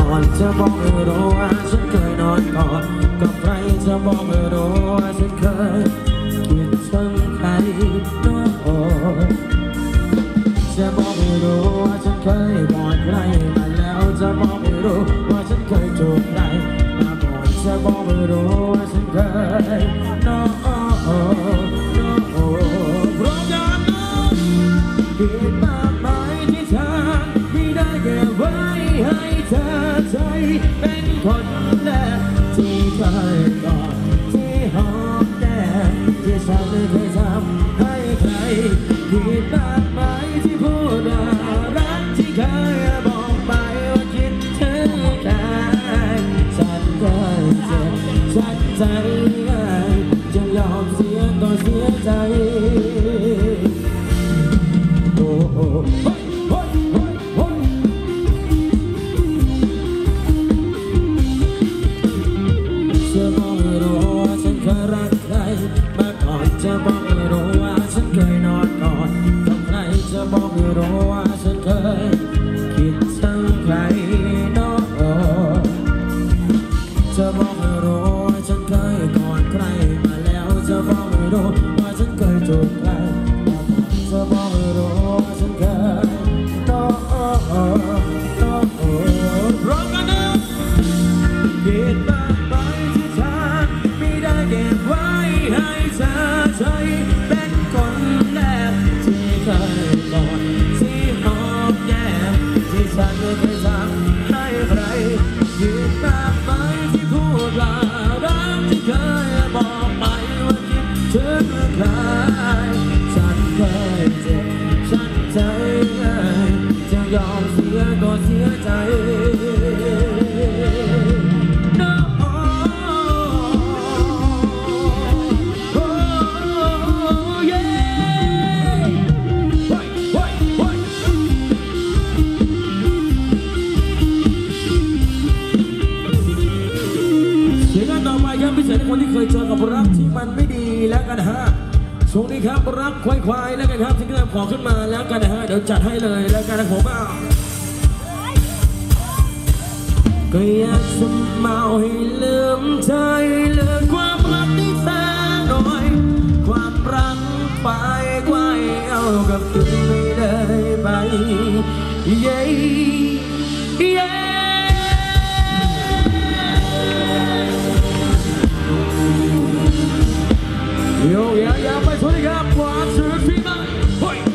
ก่อนจะบอกให้รู้ว่าฉันเคยนอนกอดกับใครจะบอกให้รู้ว่าฉันเคยคิดถึงใครจะบอกให้รู้ว่าฉันเคยกอดใครมาแล้วจะบอกให้รู้ว่าฉันเคยจูบใครมาก่อนจะบอกให้รู้ว่าฉันเคยเพราะการนั้นผิดมากมายที่ฉันไม่ได้เก็บไว้ให้เธอใจเป็นคนแรกที่เคยกอดที่หอมแก้มที่ฉันไม่เคยทำให้ใครผิดมากมายที่พูดว่ารักที่เคยบอกไปว่าคิดถึงใครฉันเคยเจ็บฉันใจจะยอมเสียก็เสียใจโอ้โอ้จะบอกให้รู้ว่าฉันเคยรักใครมาก่อนจะบอกให้รู้ว่าฉันเคยนอนกอดกับใครจะบอกให้รู้ว่าฉันเคยคิดถึงใครจะบอกให้รู้ว่าฉันเคยกอดใครมาแล้วจะบอกให้รู้ว่าฉันเคยจูบใครจะบอกให้รู้ว่าฉันเคยเพราะกันนะผิดมากไปที่ฉันไม่ได้เก็บไว้ให้เธอใจเป็นคนแรกที่เคยกอดที่หอมแก้มที่ฉันไม่เคยทำให้ใครผิดมากไปที่พูดว่ารักที่เคยบอกไปว่าคิดถึงใครฉันเคยเจ็บฉันใจจะยอมเสียก็เสียใจพิเศษคนที่เคยเจอกับรักที่มันไม่ดีแล้วกันฮะช่วงนี้ครับรักควายๆแล้วกันครับที่เริ่มขอขึ้นมาแล้วกันนะฮะเดี๋ยวจัดให้เลยแล้วกันนะผมก็อยากจะเมาให้ลืมใจลืมความรักที่แสนน้อยความรักไปไกวเอากับคืนไม่ได้ไปเย้เย้โยอย่าไปสนใจครับความสุขที่มันห้อย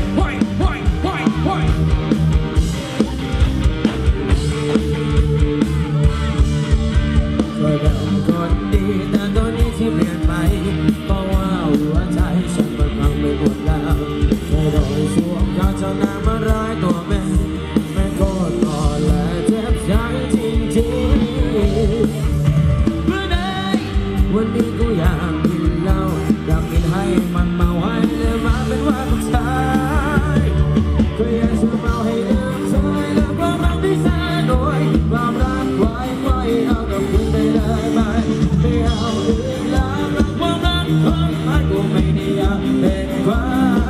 เคยเป็นคนดีแต่ตอนนี้ที่เปลี่ยนไปเพราะว่าหัวใจฉันมันพังไปหมดแล้วเคยโดนสวมเขาเจ้านางมาร้ายตัวแม่โคตรอ่อนและเจ็บใจจริงๆเมื่อใดวันนี้กูอยากกินเหล้าอยากกินให้มันเมาให้เลยมาเป็นว่าผู้ชายก็อยากจะเมาให้ลืมใจแล้วความรักที่แสนน้อยความรักไว้เอากับคุณไม่ได้ไหมไม่เอาอีกแล้วรักความรักของมันกูไม่ได้อยากเป็นใคร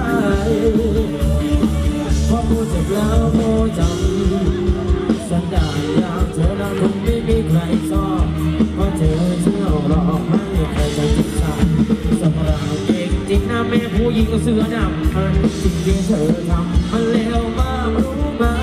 พอพูดเสร็จแล้วกูจำสัญญาอย่างเธอนั้นคงไม่มีใครชอบเพราะเธอเชื่อหลอกให้ใครจะจิตใจสำหรับเองจริงนะแม่ผู้หญิงเสื้อดำมันจริงที่เธอทำมันเลวมากรู้ไหม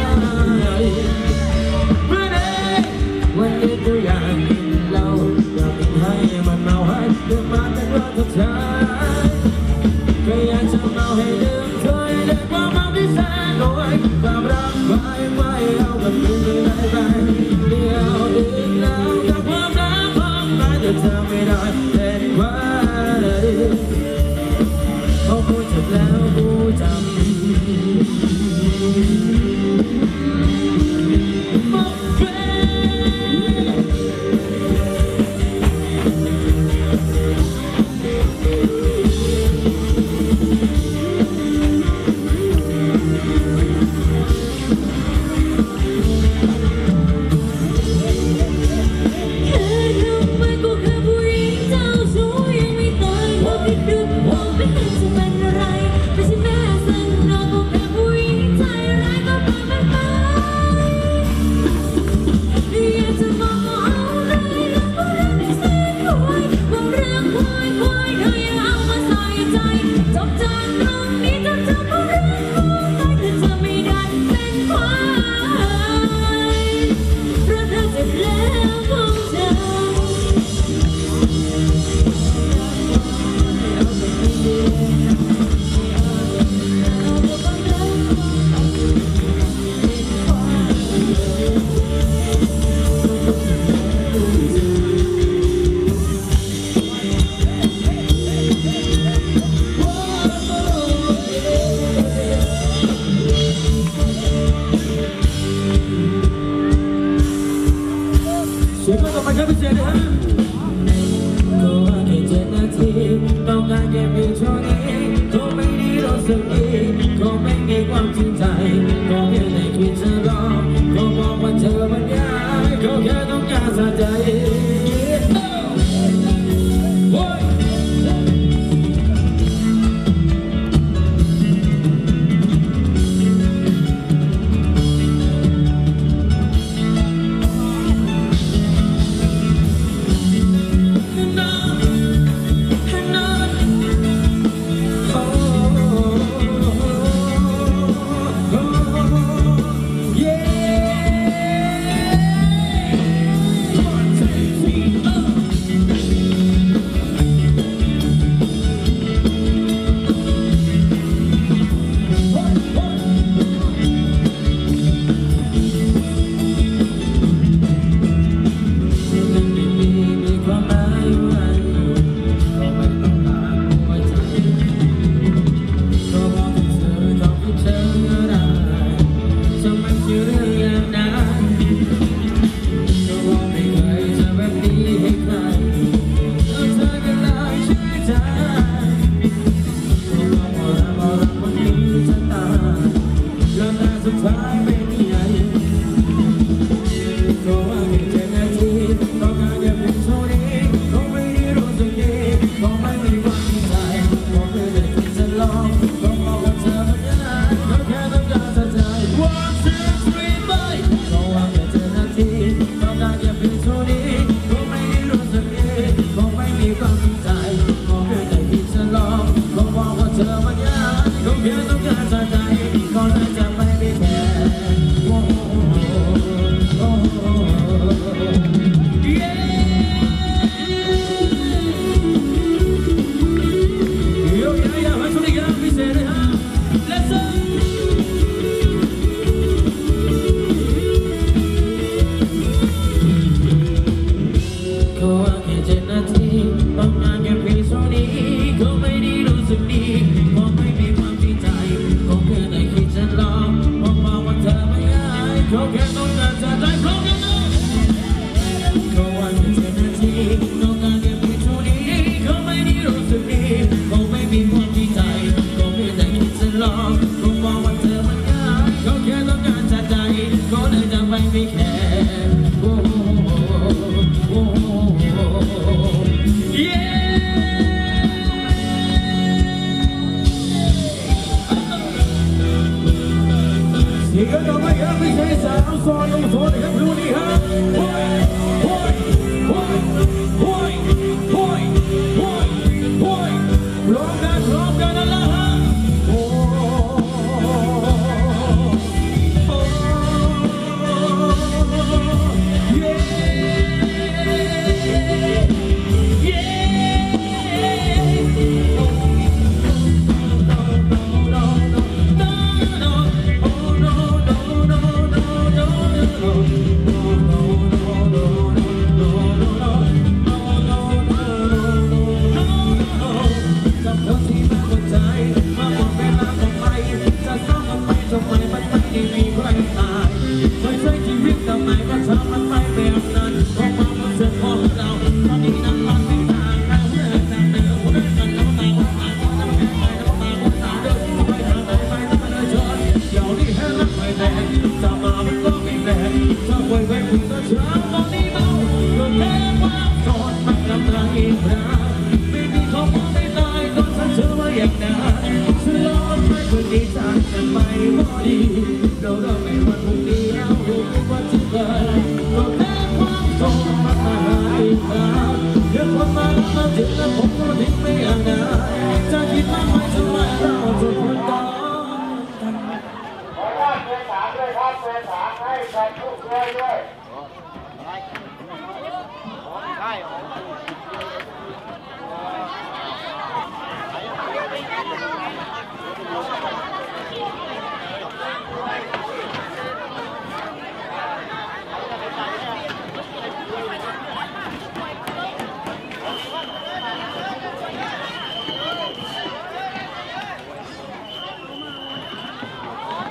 เมื่อใดวันนี้กูอยากกินเหล้าอยากกินให้มันเมาให้เดินมาแต่ว่าทุกชายก็อยากจะเมาให้ลืมเคยได้ความรักที่แสนน้อยความรักไว้เอากับคืนไม่ได้ไปเดียวอีกแล้วกับความรักของมันจะเธอไม่ได้เป็นใครพอพูดจบแล้วกูจำสียงก็ต่อไปครับพิเศษนะฮะก็ว่าแค่7 นาทีต้องการแค่เพียงเท่านี้ก็ไม่ได้รู้สึกดีก็ไม่มีความจริงใจก็เพียงแต่คิดจะรอก็บอกว่าเธอมันยากก็แค่ต้องการสะใจ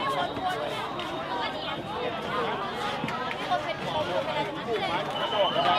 Hãy subscribe cho kênh Ghiền Mì Gõ để không bỏ lỡ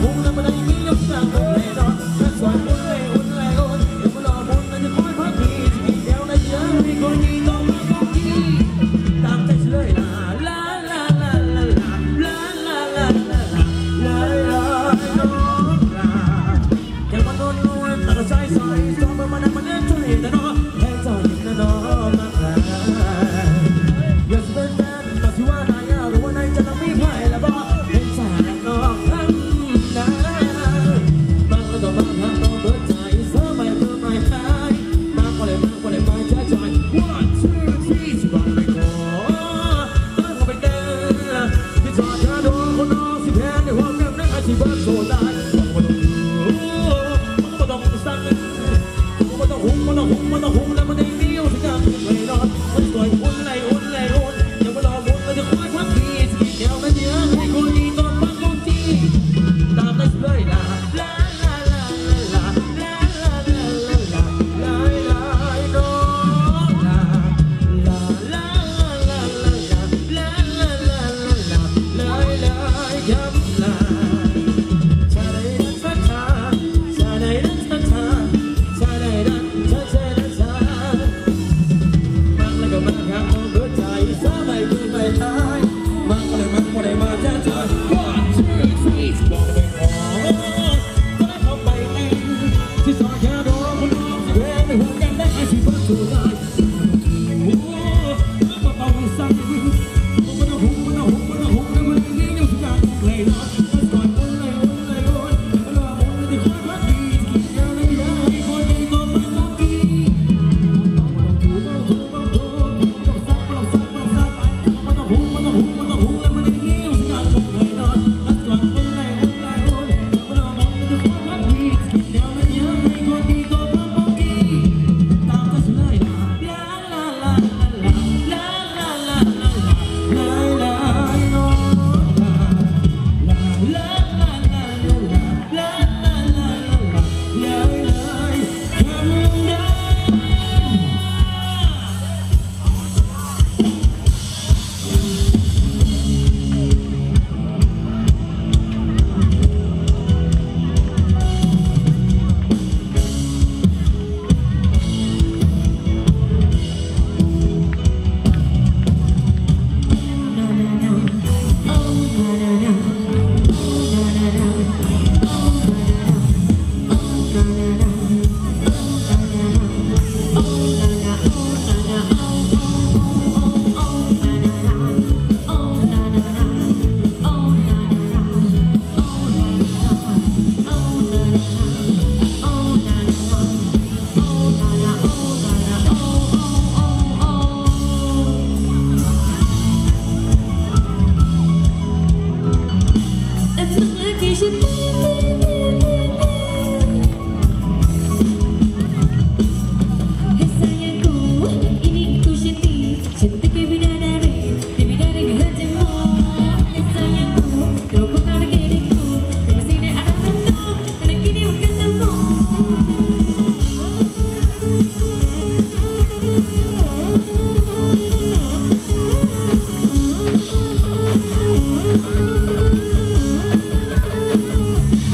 เ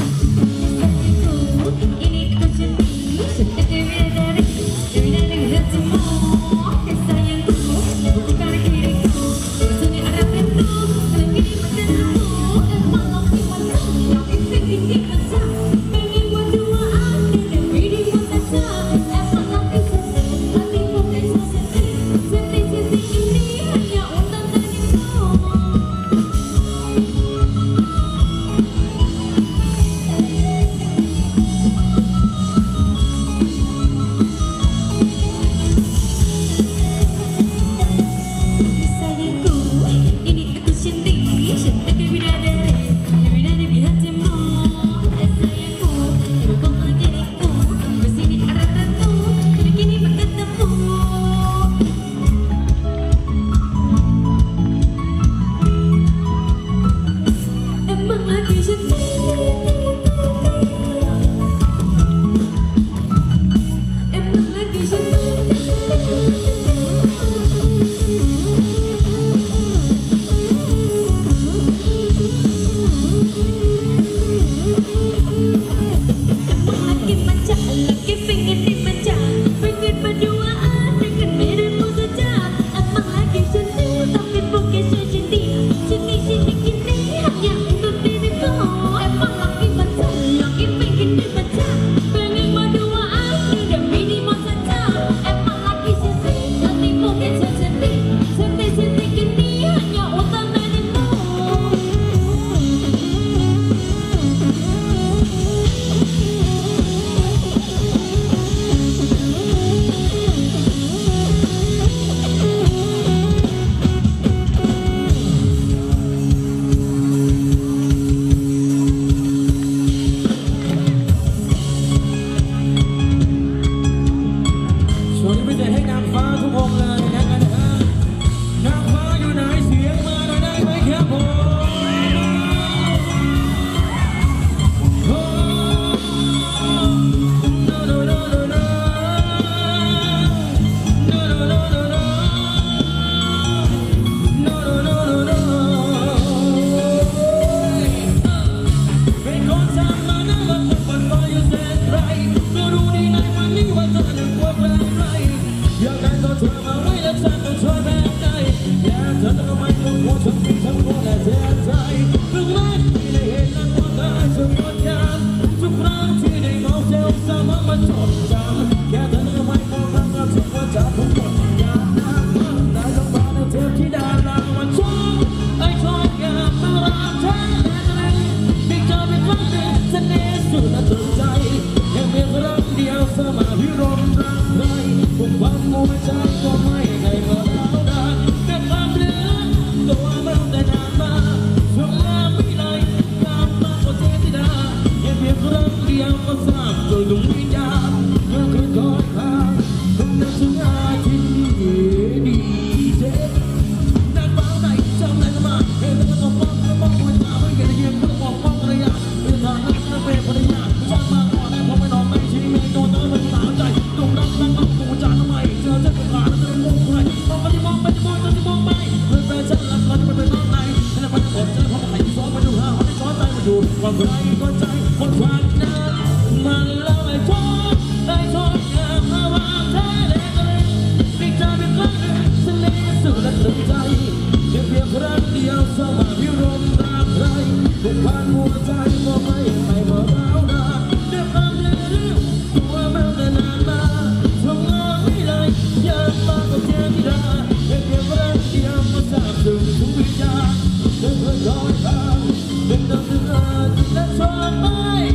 ใครก็ใจคนควันน้ำมันแล้วไอ้ทอดงามมาวางแท้เล็กเลยปิดตาเป็นครั้งหนึ่งทะเลสุดและตึงใจเพียงครั้งเดียวสมาพิรมตามใครทุกผ่านหัวใจก็ไม่ไปเมื่อเราหน้าเดือดร้อนเรื่องตัวมันแต่นานมาทำงานไม่ได้อยากมาก็เจอที่ได้เพียงครั้งเดียวก็ทราบถึงทุกวิญญาณเดินคอยทางเดินและชวนไป